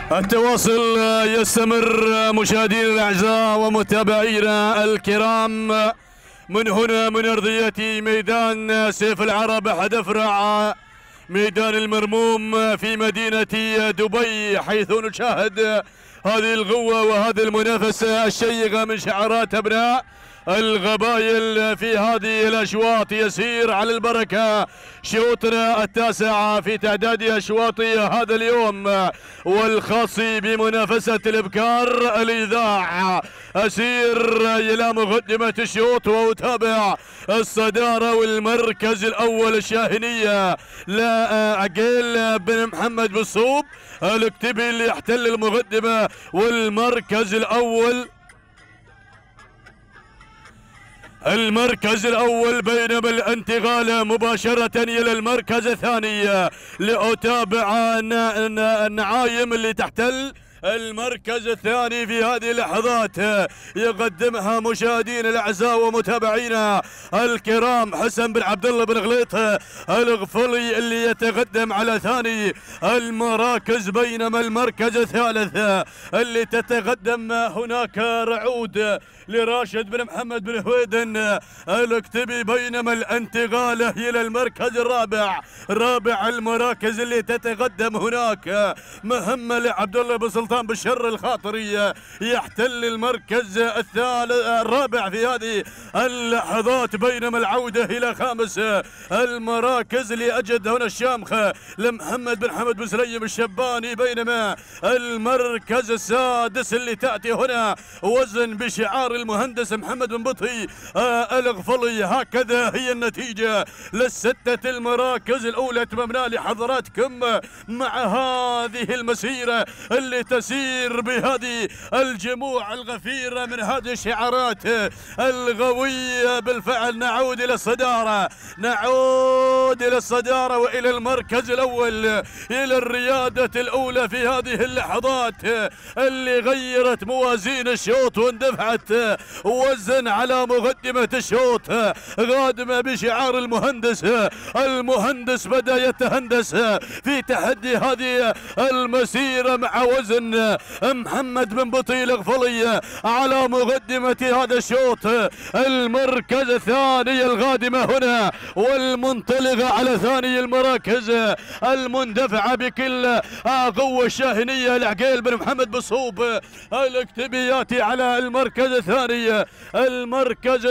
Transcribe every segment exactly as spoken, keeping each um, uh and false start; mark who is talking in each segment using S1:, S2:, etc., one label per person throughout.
S1: التواصل يستمر مشاهدينا الاعزاء ومتابعينا الكرام من هنا من ارضيه ميدان سيف العرب احد افرع ميدان المرموم في مدينه دبي، حيث نشاهد هذه الغوه وهذه المنافسه الشيقه من شعارات ابناء القبائل في هذه الاشواط. يسير على البركه شوطنا التاسع في تعداد اشواط هذا اليوم والخاص بمنافسه الابكار الاذاعه. اسير الى مقدمه الشوط واتابع الصداره والمركز الاول الشاهنيه لعقيل بن محمد بالصوب الاكتبي اللي يحتل المقدمه والمركز الاول. المركز الأول، بينما الانتقال مباشرة إلى المركز الثاني لأتابع النعايم اللي تحتل المركز الثاني في هذه اللحظات يقدمها مشاهدينا الاعزاء ومتابعينا الكرام حسن بن عبد الله بن غليط الغفلي اللي يتقدم على ثاني المراكز، بينما المركز الثالث اللي تتقدم هناك رعود لراشد بن محمد بن هويدن الاكتبي، بينما الانتقال الى المركز الرابع رابع المراكز اللي تتقدم هناك مهمه لعبد الله بن سلطان بالشر الخاطري يحتل المركز الثالث الرابع في هذه اللحظات، بينما العوده الى خامس المراكز لاجد هنا الشامخه لمحمد بن حمد بن سليم الشباني، بينما المركز السادس اللي تاتي هنا وزن بشعار المهندس محمد بن بطي آه الغفلي. هكذا هي النتيجه للسته المراكز الاولى اتممنا لحضراتكم مع هذه المسيره اللي تسير بهذه الجموع الغفيره من هذه الشعارات القويه. بالفعل نعود الى الصداره نعود الى الصداره والى المركز الاول الى الرياده الاولى في هذه اللحظات اللي غيرت موازين الشوط واندفعت وزن على مقدمه الشوط قادمه بشعار المهندس. المهندس بدا يتهندس في تحدي هذه المسيره مع وزن محمد بن بطي الغفلي على مقدمه هذا الشوط. المركز الثاني القادمه هنا والمنطلقه على ثاني المراكز المندفعه بكل قوه الشاهنيه لعقيل بن محمد بالصوب الاكتبياتي على المركز الثاني. المركز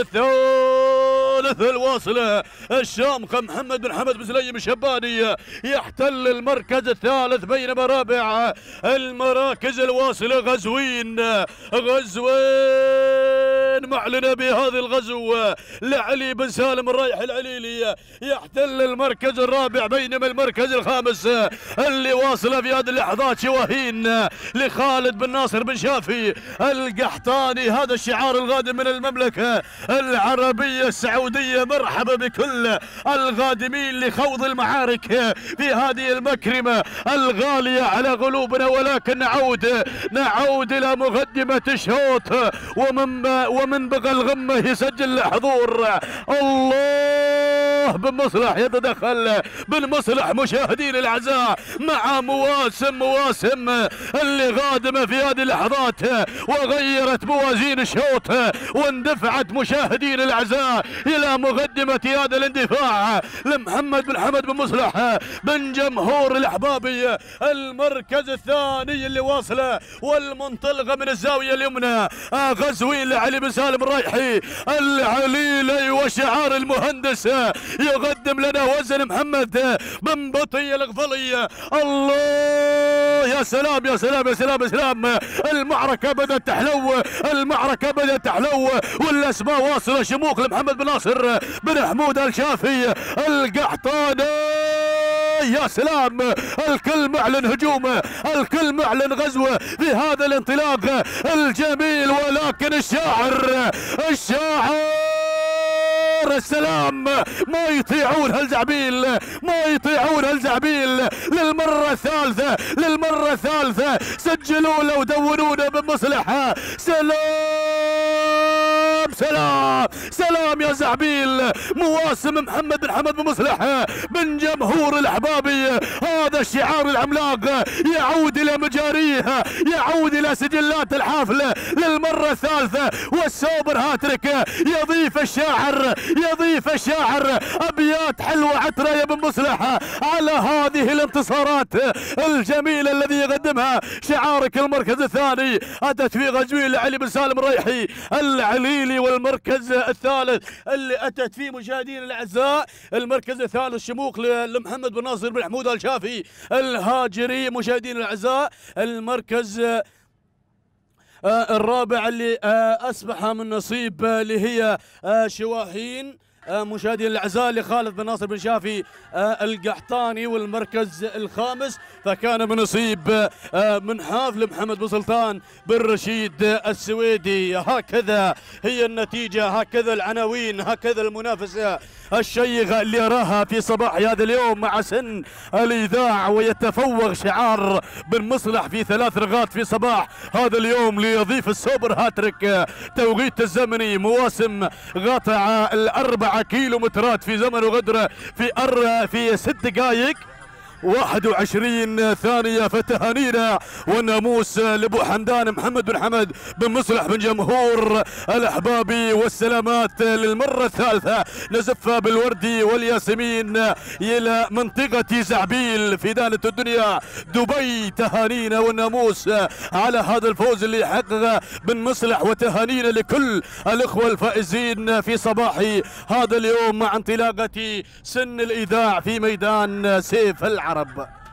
S1: الثالث الواصله الشامخه محمد بن حمد بن سليم الشباني يحتل المركز الثالث، بينما رابع المراكز الواصله غزوين غزوين معلنه بهذا الغزو لعلي بن سالم الرايح العليلي يحتل المركز الرابع، بينما المركز الخامس اللي واصله في هذه اللحظات شواهين لخالد بن ناصر بن شافي القحطاني. هذا الشعار القادم من المملكه العربيه السعوديه. مرحبا بكل القادمين لخوض المعارك في هذه المكرمه الغاليه على قلوبنا، ولكن نعود نعود الى مقدمه الشوط ومن ومن بقى الغمه يسجل حضور الله بن مصلح يتدخل بن مصلح مشاهدين الاعزاء مع مواسم مواسم اللي قادمه في هذه اللحظات وغيرت موازين الشوط واندفعت مشاهدين الاعزاء الى مقدمه هذا الاندفاع لمحمد بن حمد بن مصلح بن جمهور الاحبابي. المركز الثاني اللي واصله والمنطلقه من الزاويه اليمنى غزوين لعلي بن سالم الرايحي العليلي وشعار المهندس يقدم لنا وزن محمد بن بطي الغفلي. الله يا سلام يا سلام يا سلام يا سلام، المعركه بدات تحلو المعركه بدات تحلو والاسماء واصله شموخ لمحمد بن ناصر بن حمود الشافي القحطاني. يا سلام، الكل معلن هجومه الكل معلن غزوه في هذا الانطلاق الجميل، ولكن الشاعر الشاعر السلام ما يطيعون هالزعبيل ما يطيعون هالزعبيل للمرة الثالثة للمرة الثالثة سجلوا له ودونونا بمصلحة. سلام سلام سلام يا زعبيل، مواسم محمد بن حمد بن مصلح بن جمهور الاحبابي. هذا الشعار العملاق يعود الى على مجاريه، يعود إلى سجلات الحافلة للمرة الثالثة، والسوبر هاتريك يضيف الشاعر يضيف الشاعر أبيات حلوة عترة يا بن مصلح على هذه الانتصارات الجميلة الذي يقدمها شعارك. المركز الثاني أتت في غزويل علي بن سالم الريحي العليلي، والمركز الثالث اللي أتت فيه مشاهدين الأعزاء المركز الثالث شموخ لمحمد بن ناصر بن حمود الشافي الهاجري. مشاهدين الأعزاء المركز الرابع اللي أصبح من نصيب اللي هي شواهين مشاهدين الاعزاء لخالد بن ناصر بن شافي القحطاني، والمركز الخامس فكان من نصيب من حافل محمد بن سلطان بن رشيد السويدي. هكذا هي النتيجه، هكذا العناوين، هكذا المنافسه الشيقه اللي اراها في صباح هذا اليوم مع سن الاذاعه، ويتفوق شعار بن مصلح في ثلاث رغات في صباح هذا اليوم ليضيف السوبر هاتريك. توقيت الزمني مواسم قاطع الاربعه كيلو مترات في زمن وغدره في أر في ست دقائق واحد وعشرين ثانية. فتهانينا والناموس لابو حمدان محمد بن حمد بن مصلح بن جمهور الاحبابي، والسلامات للمرة الثالثة نزف بالوردي والياسمين الى منطقة زعبيل في دانة الدنيا دبي. تهانينا والناموس على هذا الفوز اللي حققه بن مصلح، وتهانينا لكل الاخوة الفائزين في صباح هذا اليوم مع انطلاقة سن الاذاع في ميدان سيف العرب.